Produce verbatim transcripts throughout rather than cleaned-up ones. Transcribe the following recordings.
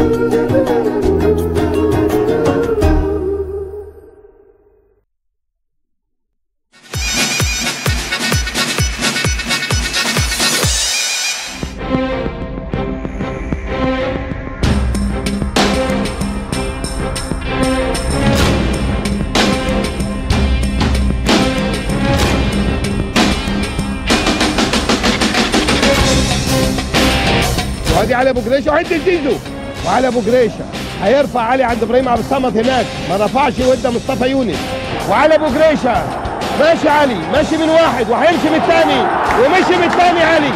وادي علي ابو جريشه وعند زيزو، وعلي ابو جريشه هيرفع علي عند ابراهيم عبد الصمد هناك، ما رفعش وادى مصطفى يونس، وعلي ابو جريشه ماشي علي، ماشي من واحد وهيمشي من الثاني، ومشي من الثاني علي.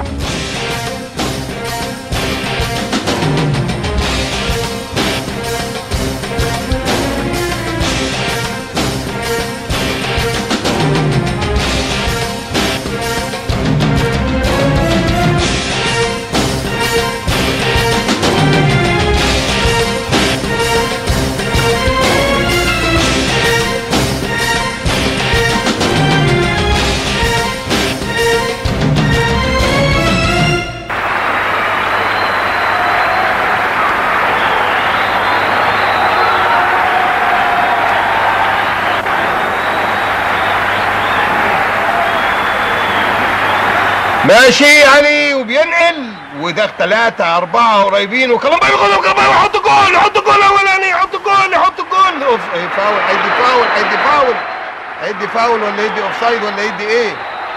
ماشي علي وبينقل، وده ثلاثة أربعة قريبين، وكمان بياخدوا كمان يحط جول، يحط جول أولاني، يحط جول، يحط جول، أوف فاول، هيدي فاول، هيدي فاول، هيدي فاول ولا يدي أوف سايد ولا يدي إيه؟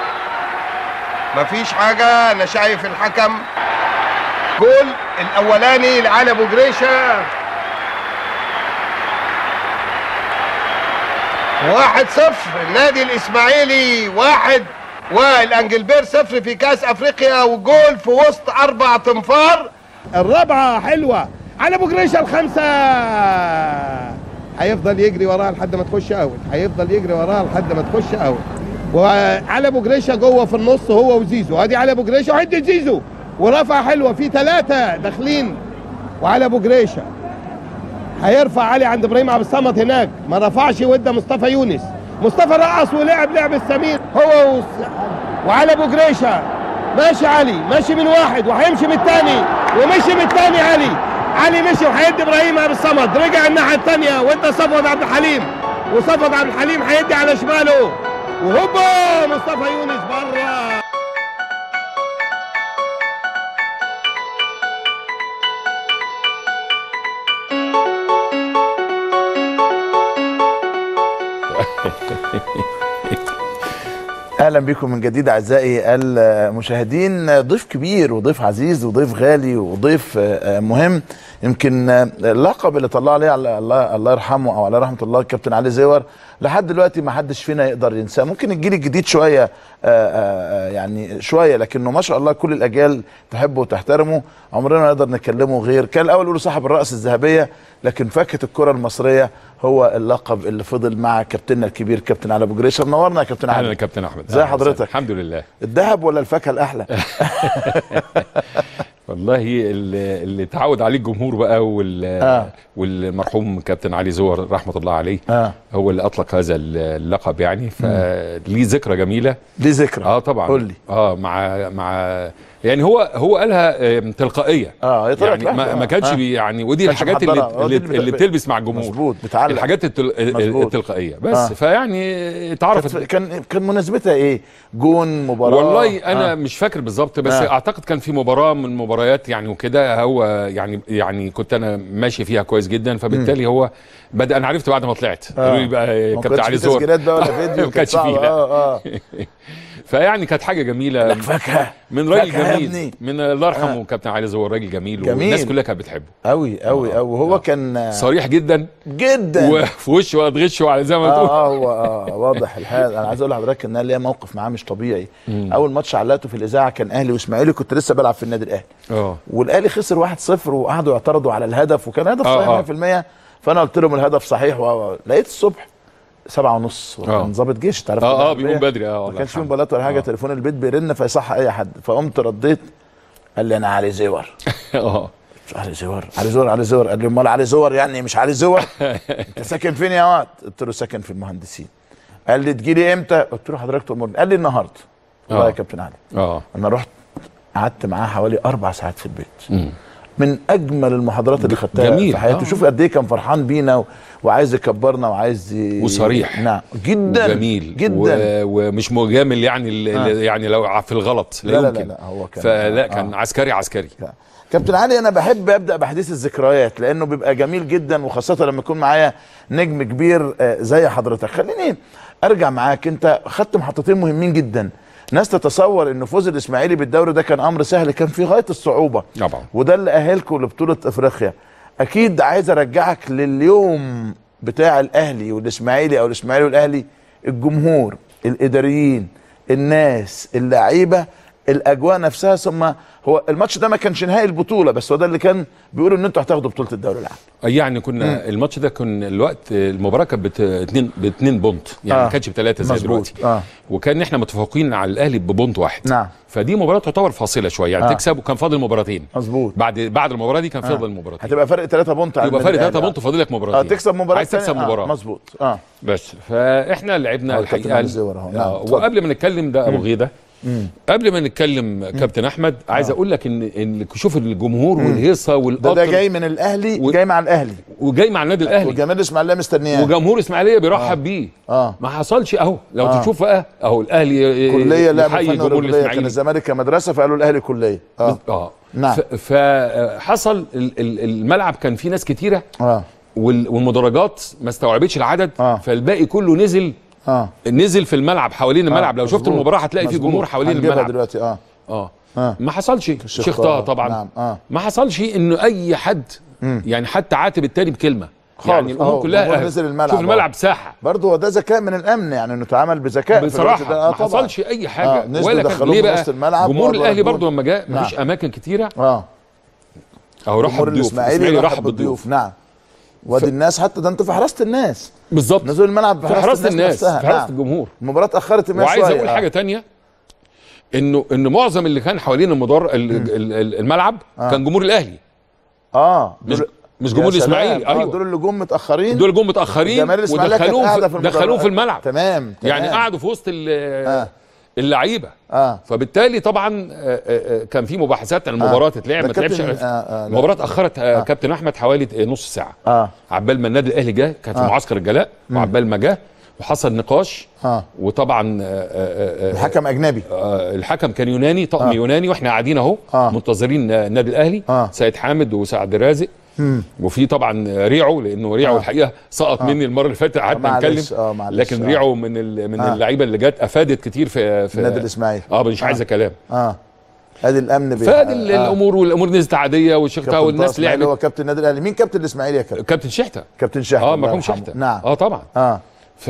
مفيش حاجة، أنا شايف الحكم. جول الأولاني لعلي أبو جريشة. واحد صفر النادي الإسماعيلي، واحد والانجلبير صفر في كاس افريقيا، وجول في وسط اربع تنفار. الرابعه حلوه على ابو جريشه، الخمسه هيفضل يجري وراها لحد ما تخش اوت، هيفضل يجري وراها لحد ما تخش اوت، وعلى ابو جريشه جوه في النص هو وزيزو. ادي على ابو جريشه وعد زيزو، ورفع حلوه في ثلاثه داخلين، وعلى ابو جريشه هيرفع علي عند ابراهيم عبد الصمد هناك، ما رفعش وادى مصطفى يونس، مصطفى رقص ولعب لعب السمير هو و... وعلى ابو جريشه ماشي علي، ماشي من واحد وهيمشي من الثاني، ومشي من الثاني علي، علي مشي وهيدي ابراهيم عبد الصمد، رجع الناحيه الثانيه وادى صفوت عبد الحليم، وصفوت عبد الحليم هيدي على شماله، وهوبا مصطفى يونس بره. اهلا بكم من جديد اعزائي المشاهدين. ضيف كبير وضيف عزيز وضيف غالي وضيف مهم، يمكن اللقب اللي طلع عليه الله الله يرحمه او على رحمه الله الكابتن علي زيور لحد دلوقتي ما حدش فينا يقدر ينساه. ممكن الجيل الجديد شويه يعني شويه، لكنه ما شاء الله كل الاجيال تحبه وتحترمه، عمرنا ما نقدر نكلمه غير. كان الاول يقولوا صاحب الرأس الذهبيه، لكن فاكهه الكره المصريه هو اللقب اللي فضل مع كابتننا الكبير كابتن علي ابو جريشه. منورنا يا كابتن علي. اهلا يا كابتن احمد، ازي حضرتك؟ الحمد لله. الذهب ولا الفاكهه الاحلى؟ والله اللي, اللي تعود عليه الجمهور بقى وال آه. والمرحوم كابتن علي زور رحمه الله عليه آه. هو اللي اطلق هذا اللقب، يعني فليه ذكرى جميله. ليه ذكرى؟ اه طبعا. قول لي. اه مع مع يعني هو هو قالها تلقائيه، اه يعني ما, ما كانش آه. يعني ودي الحاجات اللي اللي, اللي بتلبس مع الجمهور. مظبوط، بتعلق الحاجات التل... التلقائيه بس آه. فيعني اتعرفت. كان كان مناسبتها ايه؟ جون مباراه؟ والله انا آه. مش فاكر بالظبط، بس آه. اعتقد كان في مباراه من المباريات يعني وكده، هو يعني يعني كنت انا ماشي فيها كويس جدا، فبالتالي هو بدا. انا عرفت بعد ما طلعت قالوا لي بقى كابتن علي زور تسجيلات بقى ولا فيديو؟ ما كانش فيه اه اه فيعني كانت حاجه جميله فاكهه من راجل جميل، من الله يرحمه آه. كابتن علي زور راجل جميل, جميل. والناس كلها كانت بتحبه قوي قوي قوي. وهو آه. كان صريح جدا جدا، وفي وشه ولا تغشه على زي ما تقول. اه هو اه واضح الحال. انا عايز اقول لحضرتك ان انا ليا موقف معاه مش طبيعي. مم. اول ماتش علقته في الاذاعه كان اهلي واسماعيلي، كنت لسه بلعب في النادي الاهلي اه والاهلي خسر واحد صفر، وقعدوا يعترضوا على الهدف، وكان هدف صحيح مية في المية. فانا قلت لهم الهدف صحيح، ولقيت الصبح سبعة ونص وكان ظابط جيش، تعرف اه اه بيقوم بدري. اه ما كانش في موبايلات ولا حاجه، تليفون البيت بيرن فيصح اي حد، فقمت رديت قال لي انا علي زور. اه علي زور علي زور علي زور قال لي امال علي زور يعني مش علي زور؟ انت ساكن فين يا واد؟ قلت له ساكن في المهندسين. قال لي تجي لي امتى؟ قلت له حضرتك تأمرني. قال لي النهارده. والله يا كابتن علي اه انا رحت قعدت معاه حوالي اربع ساعات في البيت. مم. من اجمل المحاضرات اللي خدتها في حياتي. آه. شوف قد ايه كان فرحان بينا و... وعايز يكبرنا وعايز ي... وصريح. نعم جدا جميل جدا و... ومش مجامل يعني آه. يعني لو في الغلط لا, لا يمكن. لا لا هو كان فلا كان آه. عسكري عسكري. لا. كابتن علي انا بحب ابدا بحديث الذكريات لانه بيبقى جميل جدا، وخاصه لما يكون معايا نجم كبير زي حضرتك. خليني ارجع معاك، انت خدت محطتين مهمين جدا. ناس تتصور ان فوز الاسماعيلي بالدوري ده كان امر سهل، كان في غايه الصعوبه طبعا، وده اللي اهلكم لبطوله افريقيا. اكيد عايز ارجعك لليوم بتاع الاهلي والاسماعيلي او الاسماعيلي والاهلي، الجمهور، الاداريين، الناس، اللعيبه، الاجواء نفسها. ثم هو الماتش ده ما كانش نهائي البطوله، بس هو ده اللي كان بيقولوا ان انتوا هتاخدوا بطوله الدوري العام. يعني كنا مم. الماتش ده كان الوقت المباراه كانت باتنين باتنين بونت، يعني ما آه. كانتش بثلاثه زي دلوقتي. آه. وكان احنا متفوقين على الاهلي ببونت واحد. نعم. فدي مباراه تعتبر فاصله شويه، يعني آه. تكسب، وكان فاضل مباراتين. مظبوط. بعد بعد المباراه دي كان فاضل آه. مباراتين. هتبقى فرق ثلاثة بونت على يبقى فرق ثلاثة بونت، فاضل لك مباراتين. اه تكسب مباراه، عايز تكسب مباراه. آه. مظبوط. اه بس فاحنا لعبنا الحقيقه. آه. وقبل ما نتكلم ده ابو غيده، مم. قبل ما نتكلم كابتن احمد، عايز اقول لك ان ان شوف الجمهور والهيصه والقطر، ده, ده جاي من الاهلي و... جاي مع الاهلي وجاي مع النادي الاهلي، وجماهير الاسماعيليه مستنياه، وجمهور اسماعيليه بيرحب آه. بيه. اه ما حصلش اهو. لو آه. تشوف بقى اهو الاهلي كليه لعب جمهور الاسماعيلي، كان الزمالك كمدرسه فقالوا الاهلي كليه. اه اه نعم. فحصل الملعب كان فيه ناس كتيره اه والمدرجات ما استوعبتش العدد آه. فالباقي كله نزل اه نزل في الملعب حوالين الملعب. آه. لو شفت المباراه هتلاقي في جمهور حوالين الملعب دلوقتي. اه اه, آه. ما حصلش شيخ طه طبعا. نعم. آه. ما حصلش انه اي حد مم. يعني حتى عاتب التاني بكلمه خالص. يعني الامور كلها نزل الملعب، شوف الملعب ساحه برضه، هو ده ذكاء من الامن، يعني انه اتعمل بذكاء بصراحه. آه ما حصلش اي حاجه. آه. ولا كان ليه بقى جمهور الاهلي برضه لما جاء مفيش نعم. اماكن كتيره اه اهو رحب بالضيوف. الاسماعيلي رحب بالضيوف. نعم. وادي ف... الناس حتى ده انت في حراسه الناس بالظبط، نزول الملعب في حراسه الناس، في حراسه نعم. الجمهور. المباراه اتاخرت شويه. وعايز اقول آه. حاجه ثانيه، انه ان معظم اللي كان حوالين المدار الملعب آه. كان جمهور الاهلي. اه مش مش جمهور الاسماعيلي. ايوه دول اللي جم متاخرين، دول جم متاخرين ودخلوهم في دخلوهم في الملعب. تمام. يعني قعدوا في وسط آه. اللعيبه. اه فبالتالي طبعا كان في مباحثات عن المباراه تتلعب ما تلعبش. المباراه اتاخرت آه. كابتن احمد حوالي نص ساعه اه عبال ما النادي الاهلي جه، كان في آه. معسكر الجلاء، وعبال ما جه وحصل نقاش. اه وطبعا آه الحكم اجنبي. آه الحكم كان يوناني، طقم آه. يوناني، واحنا قاعدين اهو آه. منتظرين النادي الاهلي. آه. سيد حامد وسعد الرازق. مم. وفي طبعا ريعو، لانه ريعو آه. الحقيقه سقط آه. مني المره اللي فاتت، قعدنا نتكلم. آه لكن آه. ريعو من من آه. اللعيبه اللي جت افادت كتير في في النادي الاسماعيلي. اه مش آه. عايزه كلام. اه ادي الامن بيه. فادي آه. الامور والامور نزلت عاديه، والشيخ والناس لعبت. هو كابتن النادي الاهلي. مين كابتن الاسماعيلي يا كابتن؟ كابتن شحته. كابتن شحته اه مرحوم شحته. نعم. اه طبعا. اه ف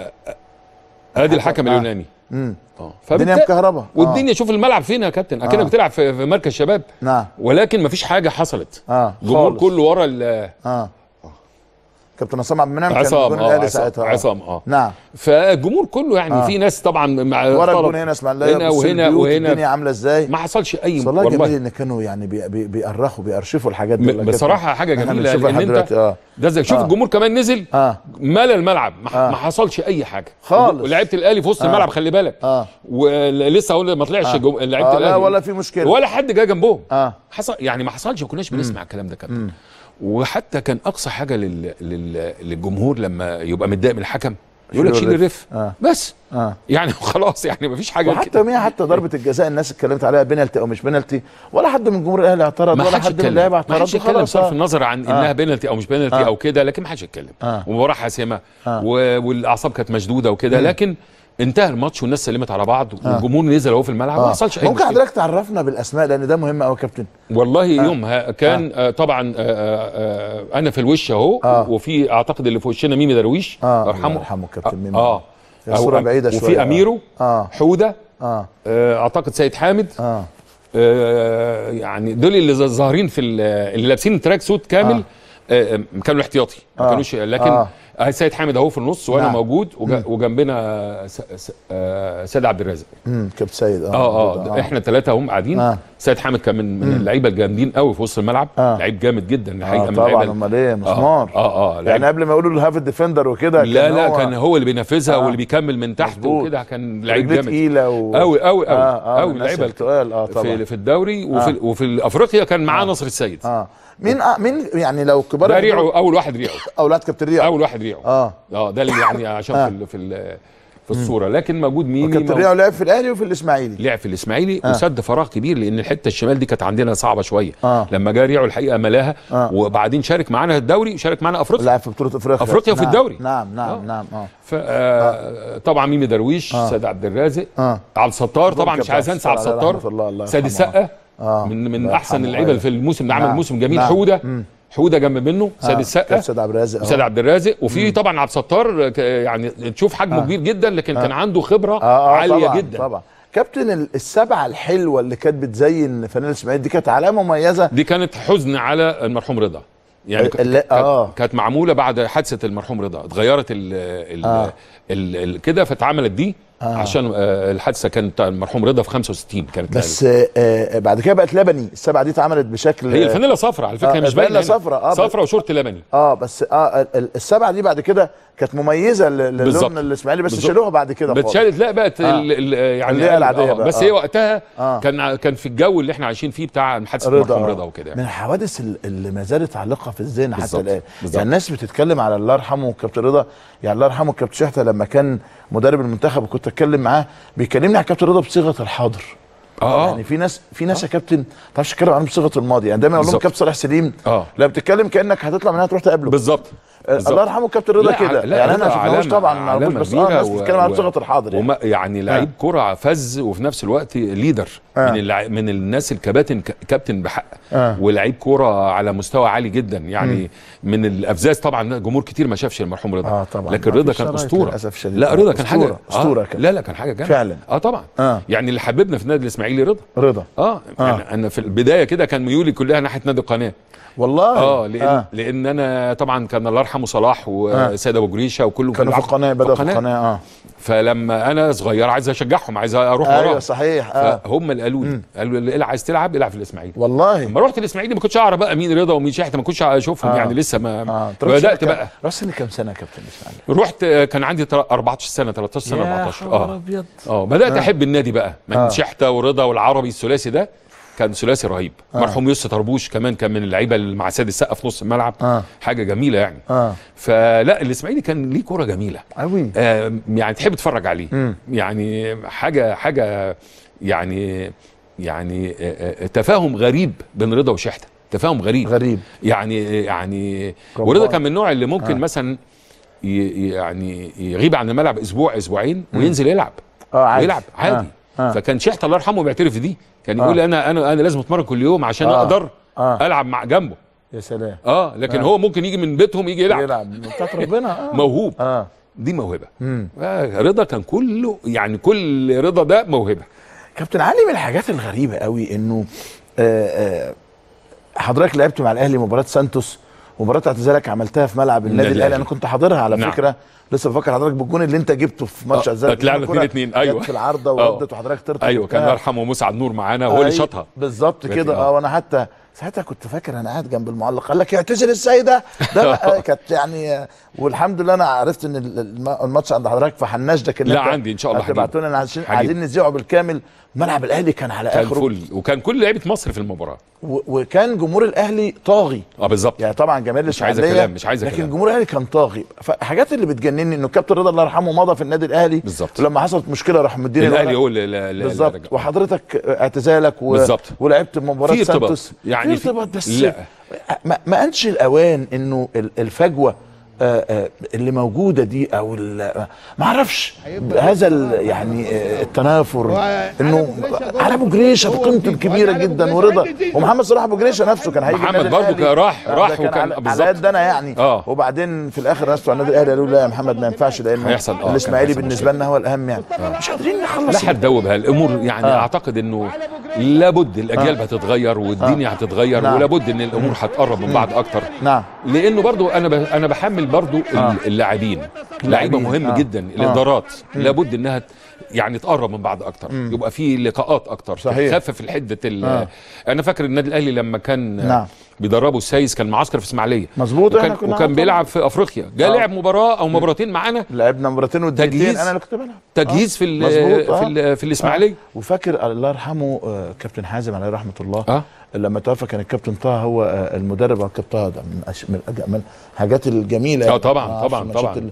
ادي الحكم آه. اليوناني. امم اه الدنيا مكهربه. والدنيا شوف الملعب فين يا كابتن، اكنك آه. بتلعب في, في مركز شباب. نعم. ولكن مفيش حاجه حصلت. اه الجمهور كله ورا ال اه كابتن عصام عبد المنعم كان الجون الاهلي ساعتها. عصام اه نعم. فالجمهور كله يعني آه. في ناس طبعا مع ورا الجون هنا اسماعيليه هنا وهنا وهنا الدنيا عامله ازاي. ما حصلش اي والله, والله جميل ان كانوا يعني بي بي بيأرخوا بيأرشفوا الحاجات دي. بصراحه حاجه جميله ان انت آه. ده زي شوف آه. الجمهور كمان نزل آه. مال الملعب. ما, آه. ما حصلش اي حاجه خالص. ولعيبه الاهلي في وسط آه. الملعب خلي بالك. اه ولسه اقول ما طلعش آه. لعيبه آه. الاهلي لا ولا في مشكله ولا حد جه جنبهم. اه حصل يعني ما حصلش، ما كناش بنسمع الكلام ده كابتن. وحتى كان اقصى حاجه لل... لل... للجمهور لما يبقى متضايق من الحكم يقول لك شيل الرف. آه. بس آه. يعني خلاص يعني مفيش حاجه. وحتى مية حتى ضربه الجزاء الناس اتكلمت عليها بينالتي او مش بينالتي، ولا حد من جمهور الاهلي اعترض ولا حد من اللعيبه اعترض. ما حدش اتكلم بصرف النظر عن آه. انها بينالتي او مش بينالتي آه. او كده، لكن ما حدش اتكلم. آه. ومباراه حاسمه آه. والاعصاب كانت مشدوده وكده، لكن انتهى الماتش والناس سلمت على بعض والجمهور نزل اهو في الملعب. آه. ما حصلش اي ممكن حضرتك تعرفنا بالاسماء لان ده مهم قوي يا كابتن. والله آه. يومها كان آه. طبعا آه آه انا في الوش اهو آه. وفي اعتقد اللي في وشنا ميمي درويش الله يرحمه. الله يرحمه كابتن ميمي. اه الصوره بعيده شويه. وفي اميرو آه. حوده آه. آه اعتقد سيد حامد. اه, آه يعني دول اللي ظاهرين في اللي لابسين تراك سوت كامل. آه. آه كانوا الاحتياطي ما آه. كانوش، لكن آه. آه سيد حامد اهو في النص وانا نعم. موجود وجنبنا سيد عبد الرازق. امم كابتن سيد اه اه اه احنا ثلاثه هم قاعدين. آه. سيد حامد كان من, من اللعيبه الجامدين قوي في وسط الملعب. آه. لعيب جامد جدا الحقيقه. آه طبعا امال ايه مسمار. اه اه يعني قبل ما يقولوا الهاف ديفندر وكده لا لا هو كان هو اللي بينفذها آه. واللي بيكمل من تحت وكده. كان لعيب جامد تقيله و... قوي قوي قوي آه قوي اللعيبه التقال اه طبعا في, في الدوري وفي آه. وفي افريقيا كان معاه آه. نصر السيد. اه مين آه مين يعني لو كبار ده ريعو اول واحد ريعو اولاد كابتن ريعو اول واحد ريعو اه اه ده اللي يعني عشان آه. في في في الصوره. لكن موجود مين؟ كابتن ريعو لعب في الاهلي وفي الاسماعيلي. لعب في الاسماعيلي آه. وسد فراغ كبير لان الحته الشمال دي كانت عندنا صعبه شويه. آه. لما جه ريعو الحقيقه ملاها آه. وبعدين شارك معانا الدوري وشارك معانا افريقيا. لعب في بطوله افريقيا افريقيا نعم. في الدوري. نعم نعم آه. نعم اه, آه. طبعا ميمي درويش آه. سيد عبد الرازق آه. عبد الستار طبعا مش عايز انسى عبد الستار. سيد السقا آه. من من احسن اللعيبه في الموسم ده عمل نعم. موسم جميل. نعم. حوده مم. حوده جنب منه سيد السقا سيد عبد الرازق سيد عبد الرازق وفي طبعا عبد الستار يعني تشوف حجمه آه. كبير جدا لكن آه. كان عنده خبره آه. آه. عاليه طبعًا. جدا. طبعا كابتن السبعه الحلوه اللي كانت بتزين فنان الاسماعيلي دي كانت علامه مميزه. دي كانت حزن على المرحوم رضا يعني كانت آه. كانت معموله بعد حادثه المرحوم رضا اتغيرت ال ال آه. ال ال كده فاتعملت دي آه. عشان آه الحادثه كانت المرحوم رضا في خمسة وستين كانت بس آه بعد كده بقت لبني. السبعه دي اتعملت بشكل هي الفانيلا صفراء على فكره آه مش باينه فانيلا صفراء اه صفراء وشورت لبني اه بس اه السبعه دي بعد كده كانت مميزه للون الاسماعيلي بس شالوها بعد كده خالص. بتشالت لا بقت آه. ال ال يعني اللي العاديه آه بقى. بس آه. هي وقتها آه. كان كان في الجو اللي احنا عايشين فيه بتاع حادثه المرحوم رضا وكده. من الحوادث اللي ما زالت عالقه في الذهن حتى الان. يعني الناس بتتكلم على الله يرحمه الكابتن رضا. يعني الله يرحمه الكابتن شحته لما كان مدرب المنتخب وكنت اتكلم معاه بيكلمني على الكابتن رضا بصيغه الحاضر. اه يعني في ناس في ناس يا كابتن ما تعرفش تتكلم عنه بصيغه الماضي. يعني دايما اقول لهم كابتن صالح سليم اه لا بتتكلم كانك هتطلع منها تروح تقابله بالظبط. الله يرحمه الكابتن رضا كده. يعني انا ما شفناهوش طبعا ما اعرفوش بس اه الناس بتتكلم عن صيغه الحاضر يعني, وما يعني لعيب آه. كره فز وفي نفس الوقت ليدر آه. من اللع... من الناس الكباتن كابتن بحق آه. ولعيب كره على مستوى عالي جدا يعني م. من الافزاز. طبعا جمهور كتير ما شافش المرحوم رضا آه طبعا. لكن رضا كان اسطوره. لا رضا كان حاجه اسطوره كان لا لا كان حاجه جامده فعلا اه طبعا آه. يعني اللي حببنا في النادي الاسماعيلي رضا رضا اه, آه. يعني انا في البدايه كده كان ميولي كلها ناحيه نادي القناه والله اه لان آه. لان انا طبعا كان الله يرحمه صلاح وسيد ابو جريشه وكله كانوا في القناه بدأوا في القناه اه فلما انا صغير عايز اشجعهم عايز اروح وراهم. ايوه صحيح اه فهم اللي قالوا لي قالوا لي عايز تلعب العب في الاسماعيلي. والله لما رحت الاسماعيلي ما كنتش اعرف بقى مين رضا ومين شحته ما كنتش اشوفهم آه. يعني لسه ما آه. بدات بقى. رحت سن كام سنه يا كابتن الاسماعيلي؟ رحت كان عندي أربعتاشر سنه تلتاشر سنه أربعتاشر اه ابيض اه بدات آه. احب النادي بقى من آه. شحته ورضا والعربي الثلاثي ده كان ثلاثي رهيب. آه. مرحوم يوسف طربوش كمان كان من اللعيبه اللي مع سيد السقا في نص الملعب آه. حاجه جميله يعني آه. فلا الاسماعيلي كان ليه كوره جميله قوي آه يعني تحب تتفرج عليه م. يعني حاجه حاجه يعني يعني آه تفاهم غريب بين رضا وشحته تفاهم غريب غريب يعني يعني ورضا كان من النوع اللي ممكن آه. مثلا يعني يغيب عن الملعب اسبوع اسبوعين م. وينزل يلعب اه عادي ويلعب عادي آه. آه. فكان شحته الله يرحمه بيعترف في دي كان يقول آه. انا انا انا لازم اتمرن كل يوم عشان آه. اقدر آه. العب مع جنبه. يا سلام اه لكن آه. هو ممكن يجي من بيتهم يجي يلعب يلعب بتاعت ربنا آه. موهوب اه دي موهبه آه. رضا كان كله يعني كل رضا ده موهبه. كابتن علي من الحاجات الغريبه قوي انه آه آه حضرتك لعبت مع الاهلي مباراه سانتوس مباراه اعتزالك عملتها في ملعب النادي الاهلي. انا كنت حاضرها على نعم. فكره لسه بفكر حضرتك بالجون اللي انت جبته في ماتش اعتزالك طلعنا اتنين اتنين ايوه في العارضه وردت وحضرتك طرت ايوه كان الله يرحمه مسعد نور معانا وهو اللي شاطها بالظبط كده اه وانا حتى ساعتها كنت فاكر انا قاعد جنب المعلق قال لك يعتزل ازاي ده ده كانت يعني والحمد لله انا عرفت ان الماتش عند حضرتك في حناش ده كان لا عندي ان شاء الله هتبعتوا لنا عشان عايزين نذيعه بالكامل. ملعب الاهلي كان على كان اخره فل وكان كل لعيبه مصر في المباراه وكان جمهور الاهلي طاغي اه بالظبط يعني طبعا جماهير مش عايزه كلام مش عايزه لكن جمهور الاهلي كان طاغي. فحاجات اللي بتجنني انه الكابتن رضا الله يرحمه مضى في النادي الاهلي بالظبط ولما حصلت مشكله راح مديني الاهلي هو بالظبط وحضرتك اعتزالك و... بالظبط ولعبت مباراه سانتوس يعني في ارتباط بس لا. ما, ما انش الاوان انه الفجوه آآ آآ اللي موجوده دي او ما اعرفش هذا يعني التنافر انه على ابو جريشه بقيمته الكبيره جدا ورضا ومحمد صلاح ابو جريشه نفسه كان هيجي محمد برضه راح راح وكان بالظبط على قد انا يعني آه. وبعدين في الاخر ناس بتوع النادي الاهلي قالوا لا يا محمد ما ينفعش لان آه. الاسماعيلي بالنسبه لنا هو الاهم يعني آه. مش قادرين نخلص لا حد دوب هالامور يعني آه. اعتقد انه لابد الاجيال آه. هتتغير والدنيا آه. هتتغير، نعم. ولابد ان الامور هتقرب من بعض اكتر. نعم. لانه برضو انا ب... انا بحمل برضو آه. اللاعبين، لعيبه مهم آه. جدا. آه. الادارات لابد انها يعني تقرب من بعض اكتر، مم. يبقى في لقاءات اكتر، صحيح. تخفف الحده ال... آه. انا فاكر النادي الاهلي لما كان نعم. بيدربوا السايس كان معسكر في اسماعيليه، مظبوط. وكان, وكان بيلعب في افريقيا، جه لعب مباراه او مباراتين معانا، لعبنا مباراتين ودقيقتين، تجهيز انا اللي كنت بلعب تجهيز في ال مظبوط. في ال في الاسماعيليه. آه. وفاكر الله يرحمه آه كابتن حازم عليه رحمه الله، اه لما توفى كان الكابتن طه هو آه المدرب. الكابتن طه ده من أش... من من الحاجات الجميله. اه طبعا طبعا طبعا.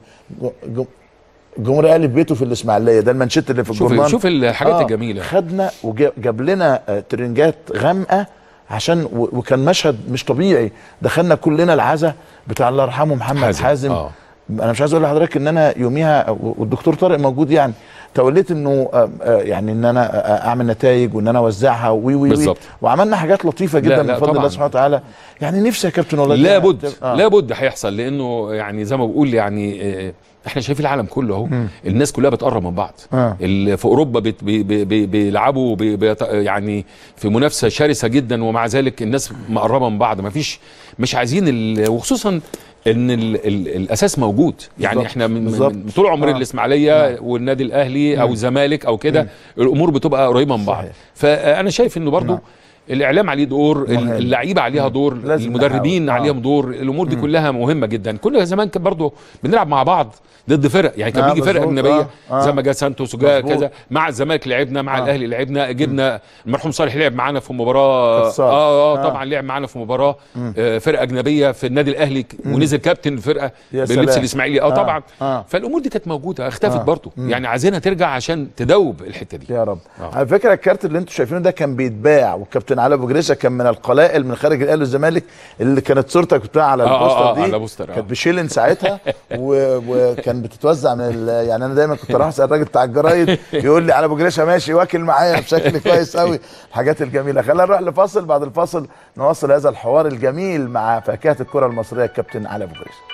الجمهور الاهلي في بيته في الاسماعيليه، ده المانشيت اللي في الجورنال. شوف شوف الحاجات آه. الجميله. خدنا وجاب لنا آه ترنجات غامقه عشان، وكان مشهد مش طبيعي. دخلنا كلنا العزاء بتاع الله يرحمه محمد حازم, حازم. آه. انا مش عايز اقول لحضرتك ان انا يوميها والدكتور طارق موجود، يعني توليت انه يعني ان انا اعمل نتائج وان انا اوزعها وي وي وي وعملنا حاجات لطيفه جدا بفضل الله سبحانه وتعالى. يعني نفسي يا كابتن والله لابد آه. لابد هيحصل، لانه يعني زي ما بقول يعني احنا شايفين العالم كله اهو، الناس كلها بتقرب من بعض. آه. اللي في اوروبا بيت بي بي بيلعبوا بي بي يعني في منافسه شرسه جدا، ومع ذلك الناس مقربه من بعض، ما فيش مش عايزين، وخصوصا ان ال ال الاساس موجود. يعني بالزبط. احنا من, من طول عمر آه. الاسماعيليه آه. والنادي الاهلي او الزمالك او كده الامور بتبقى قريبه من بعض. فانا شايف انه برضو الاعلام عليه دور، اللعيبه عليها دور، المدربين عليهم دور، الامور دي كلها مهمه جدا. كنا زمان كان برضو بنلعب مع بعض ضد فرق، يعني كان آه بيجي فرقه اجنبيه آه آه زي ما جه سانتوس وجا كذا، مع الزمالك لعبنا، مع آه الاهلي لعبنا، جبنا المرحوم صالح لعب معانا في مباراه اه اه طبعا لعب معانا في مباراه آه فرقه اجنبيه في النادي الاهلي، ونزل كابتن الفرقه باللبس الاسماعيلي اه طبعا. آه فالامور دي كانت موجوده، اختفت آه برضو. يعني عايزينها ترجع عشان تدوب الحته دي يا رب. آه. على فكره الكارت اللي انتم شايفينه ده كان بيتباع، والكابتن علي ابو جريشه كان من القلائل من خارج الاهلي والزمالك اللي كانت صورتك بتاع على البوستر آه آه دي على بوستر آه. كانت بشيلن ساعتها وكان بتتوزع من يعني انا دايما كنت اروح اسال الراجل بتاع الجرايد يقول لي على ابو جريشه ماشي واكل معايا بشكل كويس قوي. الحاجات الجميله. خلينا نروح لفاصل، بعد الفاصل نواصل هذا الحوار الجميل مع فاكهه الكره المصريه الكابتن علي ابو جريشه.